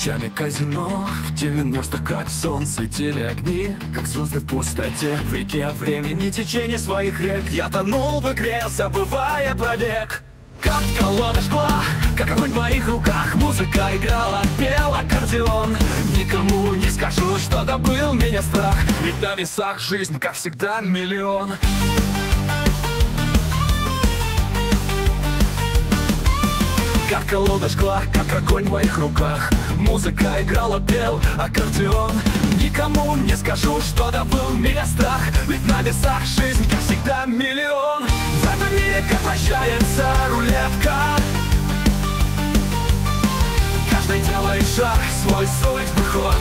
ночами казино, в 90-х как сон светили огни, как звезды в пустоте. В реке времени течение своих рек я тонул в игре, забывая побег. Как колода шкла, как огонь в моих руках, музыка играла, пел аккордеон. Никому не скажу, что добыл меня страх, ведь на весах жизнь, как всегда, миллион. Как колода шкла, как огонь в моих руках, музыка играла, пел аккордеон. Никому не скажу, что добыл меня страх, ведь на весах жизнь, как всегда, миллион. В этом мире, как вращается рулетка, каждый делает шаг, свой судьбы ход.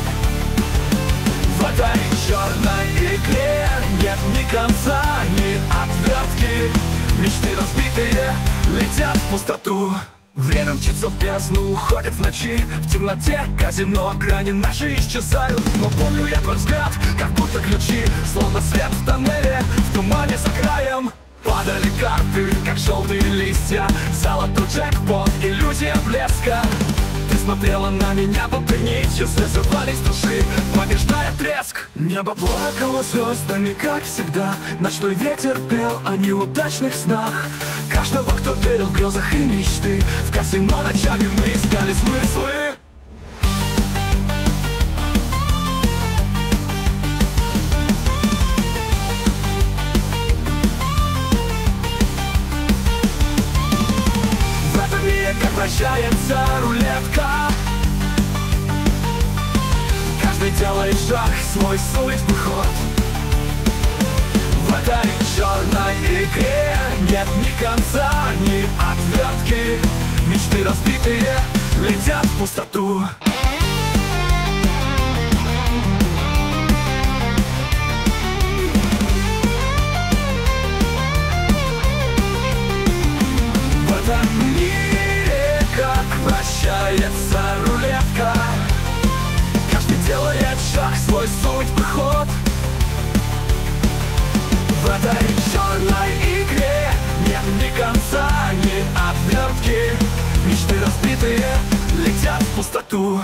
В этой черной игре нет ни конца, ни отвертки. Мечты разбитые летят в пустоту. Время мчится в бездну, уходит в ночи. В темноте казино, грани наши исчезают. Но помню я твой взгляд, как будто ключи, словно свет в тоннеле, в тумане за краем. Падали карты, как желтые листья, золотой джекпот, иллюзия блеска. Ты смотрела на меня, будто нитью связывались души, побеждая треск. Небо плакало звездами, как всегда. Ночной ветер пел о неудачных снах каждого, кто верил в грезах и мечты. В казино ночами мы искали смыслы. В этом мире, как вращается рулетка, каждый делает шаг, свой судьбы ход. В этой черной игре нет ни конца, ни отвертки. Мечты разбитые летят в пустоту. В этом мире, как вращается рулетка, каждый делает шаг, свой судьбы ход. В этой черной игре нет ни конца, ни отвертки. Мечты разбитые летят в пустоту.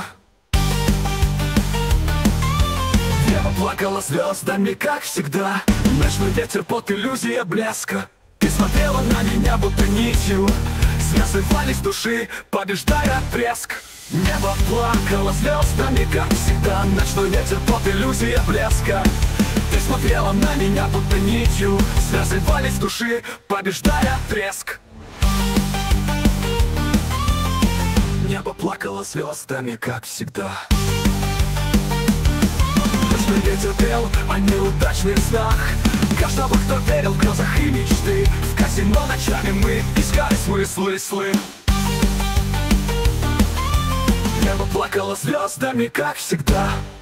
Небо плакало звездами, как всегда. Ночной ветер, под иллюзия блеска. Ты смотрела на меня, будто нитью связывались души, побеждая треск. Небо плакало звездами, как всегда. Ночной ветер, под иллюзия блеска. Ты смотрела на меня, будто нитью связывались души, побеждая треск. Небо плакало звездами, как всегда. Ночной ветер пел о неудачных снах каждого, кто верил в грезах и мечты. В казино ночами мы искали смыслы. Небо плакало звездами, как всегда.